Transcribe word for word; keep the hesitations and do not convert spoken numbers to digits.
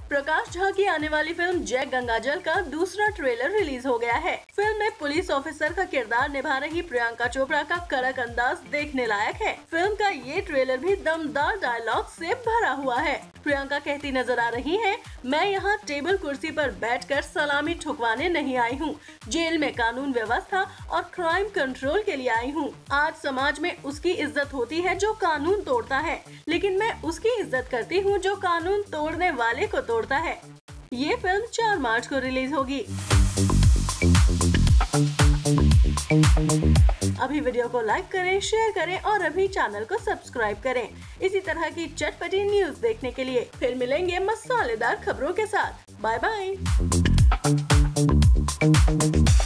प्रकाश झा की आने वाली फिल्म जय गंगाजल का दूसरा ट्रेलर रिलीज हो गया है। फिल्म में पुलिस ऑफिसर का किरदार निभा रही प्रियंका चोपड़ा का कड़क अंदाज देखने लायक है। फिल्म का ये ट्रेलर भी दमदार डायलॉग से भरा हुआ है। प्रियंका कहती नजर आ रही हैं, मैं यहाँ टेबल कुर्सी पर बैठकर सलामी ठुकवाने नहीं आई हूँ, जेल में कानून व्यवस्था और क्राइम कंट्रोल के लिए आई हूँ। आज समाज में उसकी इज्जत होती है जो कानून तोड़ता है, लेकिन मैं उसकी इज्जत करती हूँ जो कानून तोड़ने वाले को तोड़ता है। ये फिल्म चार मार्च को रिलीज होगी। अभी वीडियो को लाइक करें, शेयर करें और अभी चैनल को सब्सक्राइब करें। इसी तरह की चटपटी न्यूज देखने के लिए फिर मिलेंगे मसालेदार खबरों के साथ। Bye bye.